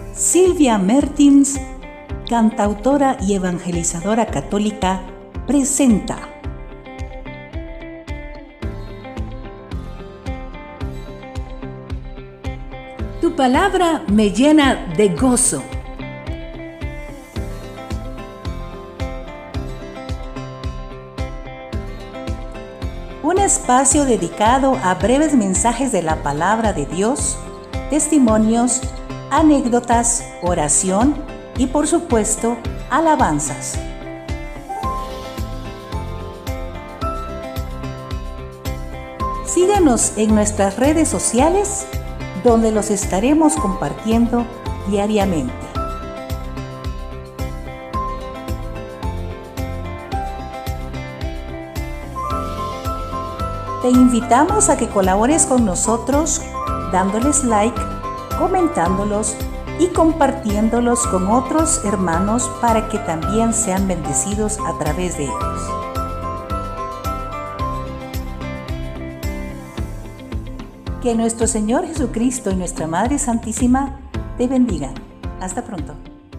Silvia Mertins, cantautora y evangelizadora católica, presenta Tu palabra me llena de gozo. Un espacio dedicado a breves mensajes de la palabra de Dios, testimonios, anécdotas, oración y, por supuesto, alabanzas. Síganos en nuestras redes sociales, donde los estaremos compartiendo diariamente. Te invitamos a que colabores con nosotros dándoles like, comentándolos y compartiéndolos con otros hermanos para que también sean bendecidos a través de ellos. Que nuestro Señor Jesucristo y nuestra Madre Santísima te bendigan. Hasta pronto.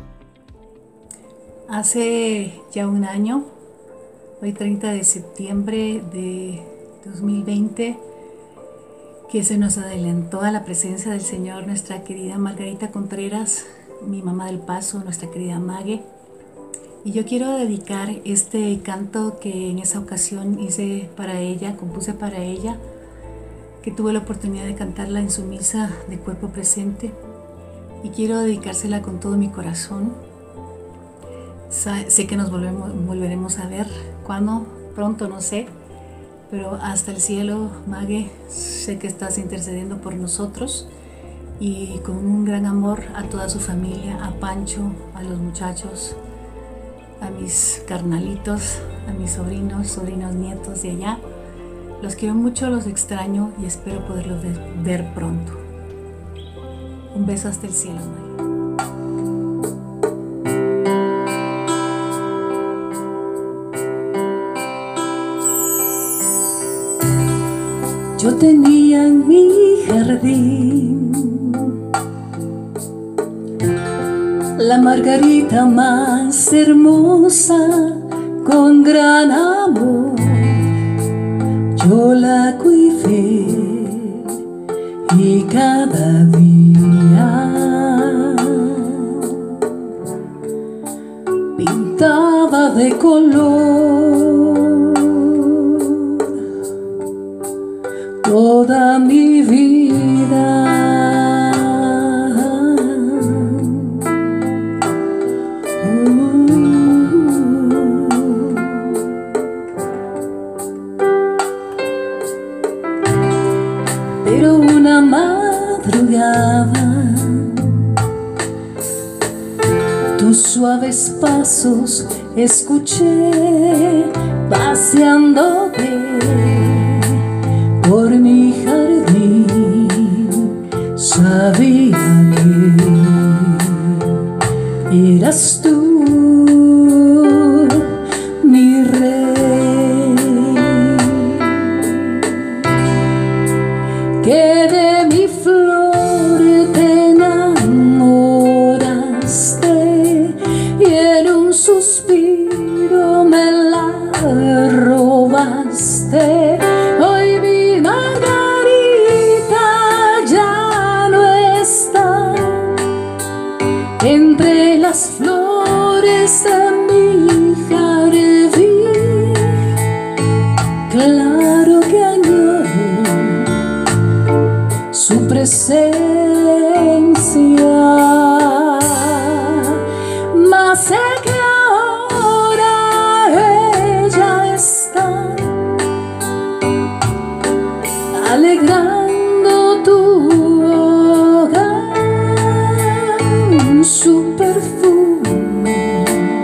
Hace ya un año, hoy 30 de septiembre de 2020, que se nos adelantó a la presencia del Señor nuestra querida Margarita Contreras, mi mamá del Paso, nuestra querida Mague. Y yo quiero dedicar este canto que en esa ocasión hice para ella, compuse para ella, que tuve la oportunidad de cantarla en su misa de cuerpo presente, y quiero dedicársela con todo mi corazón. Sé que nos volveremos a ver, cuándo, pronto, no sé, pero hasta el cielo, Mague, sé que estás intercediendo por nosotros, y con un gran amor a toda su familia, a Pancho, a los muchachos, a mis carnalitos, a mis sobrinos, nietos de allá. Los quiero mucho, los extraño y espero poderlos ver pronto. Un beso hasta el cielo, María. Yo tenía en mi jardín la margarita más hermosa, con gran amor yo la cuidé, y cada día pintaba de color toda mi vida. Pero una madrugada tus suaves pasos escuché paseándote por mi jardín. Sabía que eras tú, mi rey, que de mi flor te enamoraste y en un suspiro me la robaste. Hoy mi Margarita ya no está entre las flores de mi jardín. Claro que añoro su presencia, mas sé que ahora ella está alegrando tu hogar. Su perfume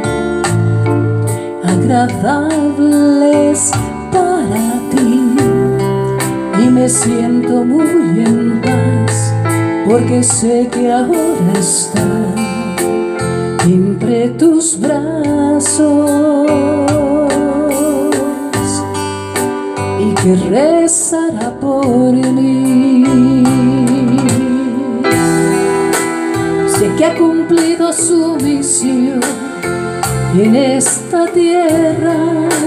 agradables para ti, y me siento muy en paz, porque sé que ahora está entre tus brazos y que rezará por mí. Sí. que ha cumplido su misión en esta tierra.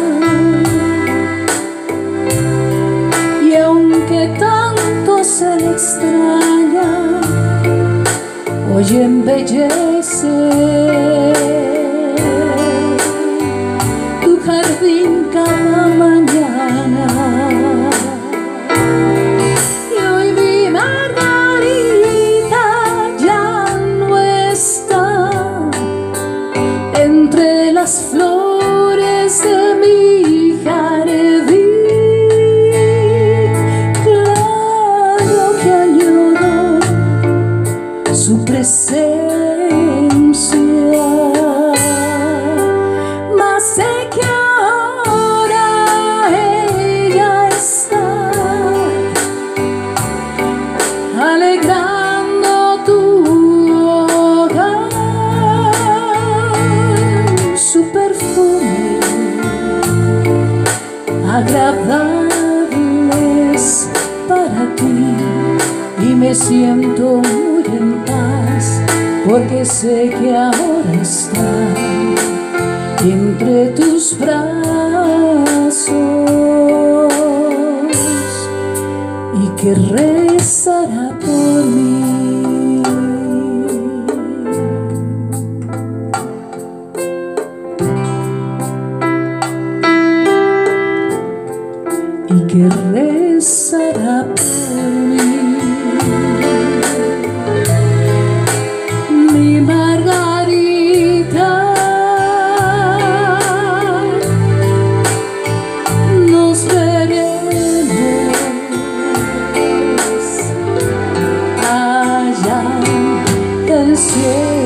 Y aunque tanto se le extraña, hoy embellece tu jardín cada mañana. Y hoy mi Margarita ya no está entre las flores de mi jardín. Claro que añoro su presencia, mas sé que ahora ella está alegrando tu hogar. Su perfume agradable es para ti, y me siento muy en paz, porque sé que ahora está entre tus brazos y que rezará por mí. Y que rezará por mí. Mi Margarita, nos veremos allá del cielo.